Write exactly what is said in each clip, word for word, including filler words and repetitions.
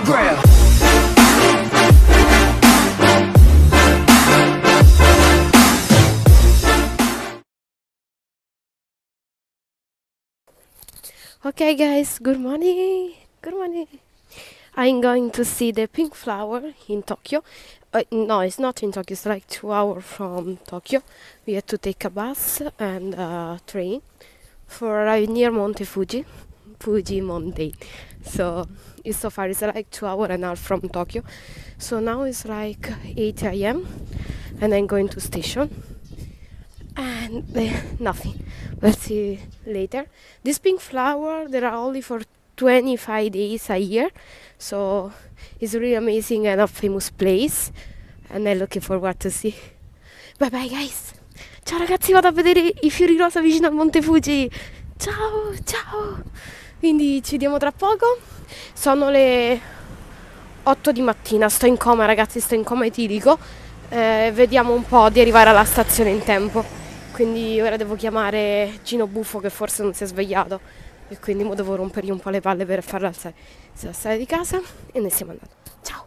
grill. Okay guys, good morning, good morning. I'm going to see the pink flower in Tokyo. Uh, no, it's not in Tokyo, it's like two hours from Tokyo. We had to take a bus and a train for arrive near Monte Fuji, Fuji Mountain. So it's so far, it's like two hours and a half from Tokyo. So now it's like eight a m and I'm going to station. And uh, nothing. We'll see later. This pink flower, there are only for twenty-five days a year, so it's really amazing and a famous place, and I'm looking forward to see. Bye bye guys. Ciao ragazzi, vado a vedere i fiori rosa vicino al Monte Fuji. Ciao, ciao. Quindi ci vediamo tra poco. Sono le otto di mattina, sto in coma ragazzi, sto in coma etilico. Eh, vediamo un po' di arrivare alla stazione in tempo. Quindi ora devo chiamare Gino Buffo che forse non si è svegliato e quindi mo devo rompergli un po' le palle per farlo alzare. Si è alzare di casa e ne stiamo andando. Ciao!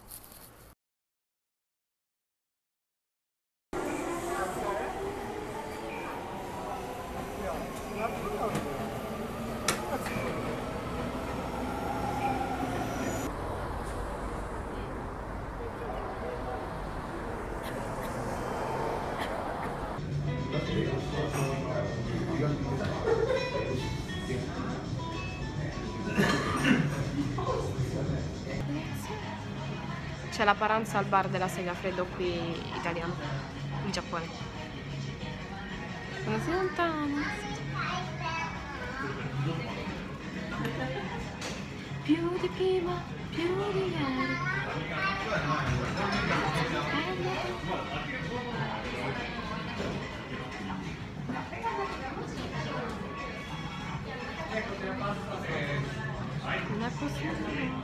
C'è la paranza al bar della Sega Freddo qui italiano, in Giappone. Sono si lontano. Più di prima, più di ieri. Non è possibile.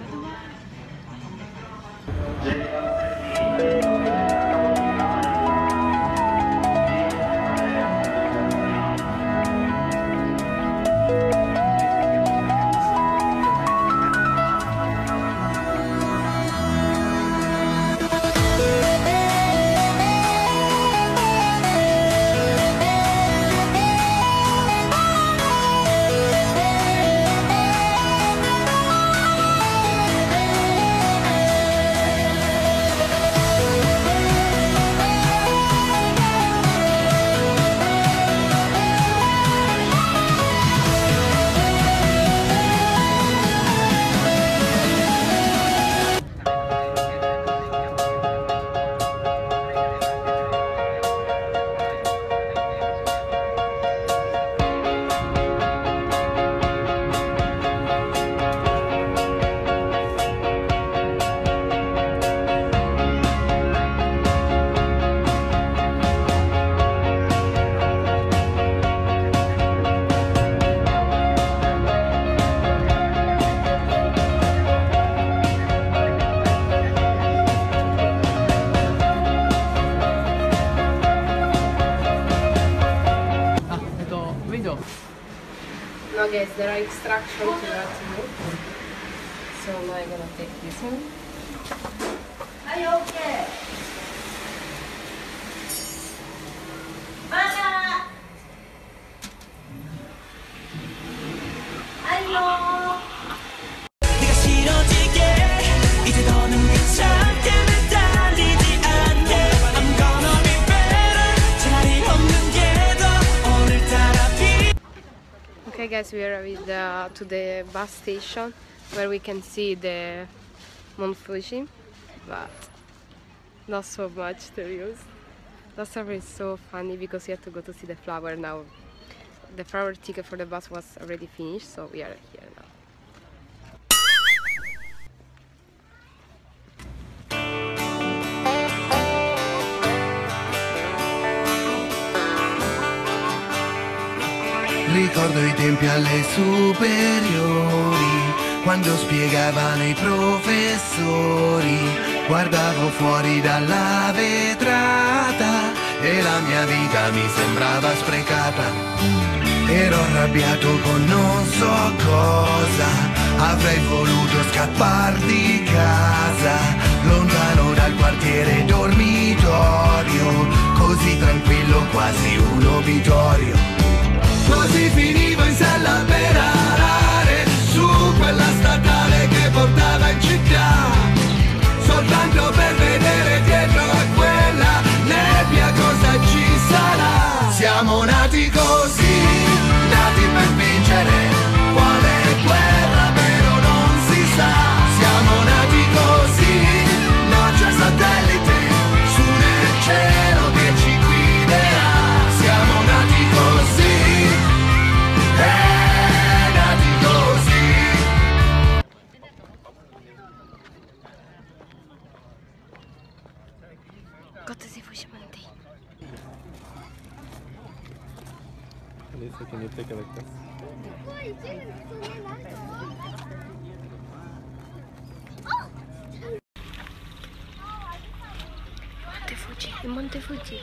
No guys, there are extraction to that too. So now I'm gonna take this one. Are you okay? Mama! Hello! Okay guys, we arrived uh, to the bus station where we can see the Monte Fuji, but not so much to use. That story is so funny because we have to go to see the flower now. The flower ticket for the bus was already finished, so we are here now. Ricordo i tempi alle superiori, quando spiegavano i professori, guardavo fuori dalla vetrata e la mia vita mi sembrava sprecata. Ero arrabbiato con non so cosa, avrei voluto scappar di Monte Fuji Monte. Lisa, can you take it like this? Monte Fuji, Monte Fuji.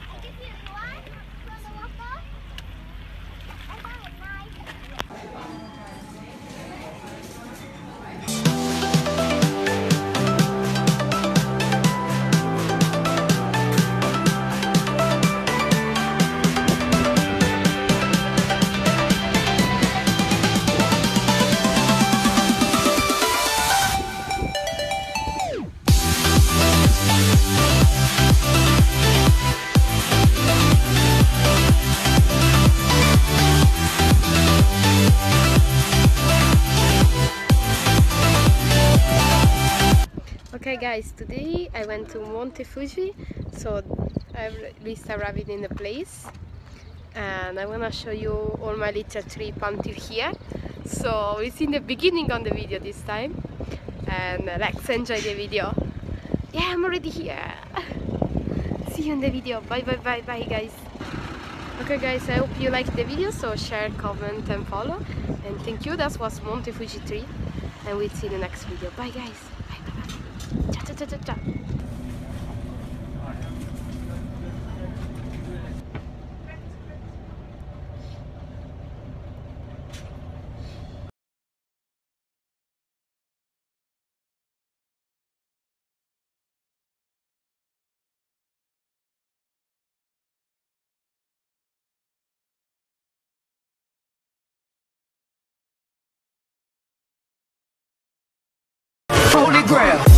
Okay guys, today I went to Monte Fuji, so I've least arrived in the place and I want to show you all my little trip until here. So it's in the beginning of the video this time and uh, let's enjoy the video. Yeah, I'm already here. See you in the video. Bye bye bye bye guys. Okay guys, I hope you liked the video, so share, comment and follow, and thank you. That was Monte Fuji trip and we'll see you in the next video. Bye guys. Bye bye bye. Ciao ciao ciao ciao. Holy grail.